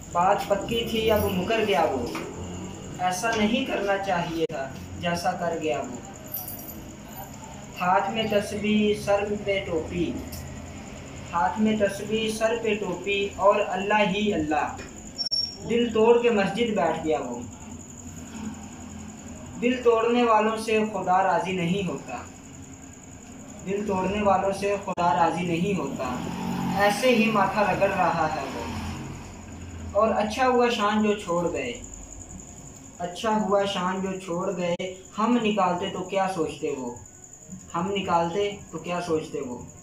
बात पक्की थी अब मुकर गया वो, ऐसा नहीं करना चाहिए था जैसा कर गया वो। हाथ में तस्बीह सर पे टोपी, हाथ में तस्बीह सर पे टोपी और अल्लाह ही अल्लाह। दिल तोड़ के मस्जिद बैठ गया वो। दिल तोड़ने वालों से खुदा राज़ी नहीं होता, दिल तोड़ने वालों से खुदा राज़ी नहीं होता। ऐसे ही माथा रगड़ रहा है वो। और अच्छा हुआ शान जो छोड़ गए, अच्छा हुआ शान जो छोड़ गए। हम निकालते तो क्या सोचते वो, हम निकालते तो क्या सोचते वो।